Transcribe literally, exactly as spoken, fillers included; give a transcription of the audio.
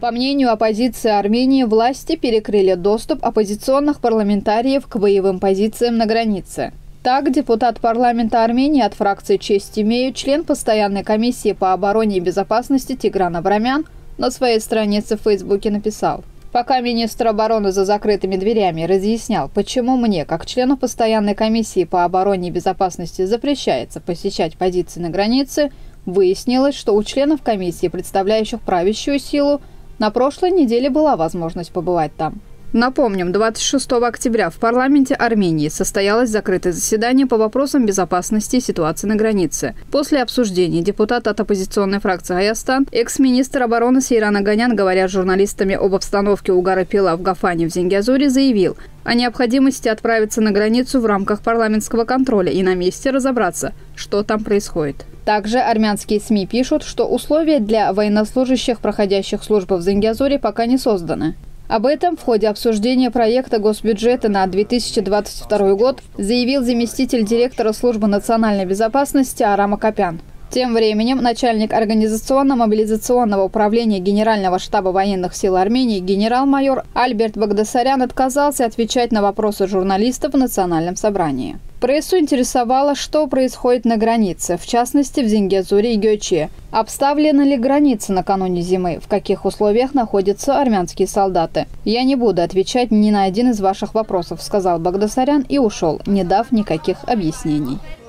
По мнению оппозиции Армении, власти перекрыли доступ оппозиционных парламентариев к боевым позициям на границе. Так, депутат парламента Армении от фракции «Честь имею», член постоянной комиссии по обороне и безопасности Тигран Абрамян на своей странице в Фейсбуке написал: «Пока министр обороны за закрытыми дверями разъяснял, почему мне, как члену постоянной комиссии по обороне и безопасности, запрещается посещать позиции на границе, выяснилось, что у членов комиссии, представляющих правящую силу, на прошлой неделе была возможность побывать там». Напомним, двадцать шестого октября в парламенте Армении состоялось закрытое заседание по вопросам безопасности и ситуации на границе. После обсуждения депутат от оппозиционной фракции «Аястан», экс-министр обороны Сейран Оганян, говоря с журналистами об обстановке у горы Пила в Гафане в Зенгиазуре, заявил о необходимости отправиться на границу в рамках парламентского контроля и на месте разобраться, что там происходит. Также армянские СМИ пишут, что условия для военнослужащих, проходящих службу в Зенгиазуре, пока не созданы. Об этом в ходе обсуждения проекта госбюджета на две тысячи двадцать второй год заявил заместитель директора службы национальной безопасности Арам Акопян. Тем временем начальник организационно-мобилизационного управления Генерального штаба военных сил Армении генерал-майор Альберт Багдасарян отказался отвечать на вопросы журналистов в национальном собрании. Прессу интересовало, что происходит на границе, в частности в Зенгиазуре и Гёче. Обставлены ли границы накануне зимы? В каких условиях находятся армянские солдаты? «Я не буду отвечать ни на один из ваших вопросов», — сказал Багдасарян и ушел, не дав никаких объяснений.